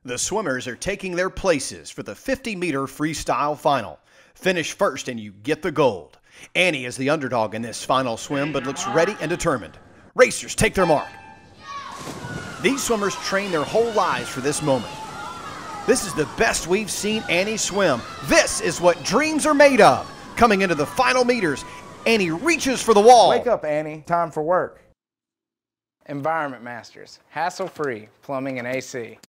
The swimmers are taking their places for the 50-meter freestyle final. Finish first and you get the gold. Annie is the underdog in this final swim, but looks ready and determined. Racers take their mark. These swimmers train their whole lives for this moment. This is the best we've seen Annie swim. This is what dreams are made of. Coming into the final meters, Annie reaches for the wall. Wake up, Annie. Time for work. Environment Masters. Hassle-free plumbing and AC.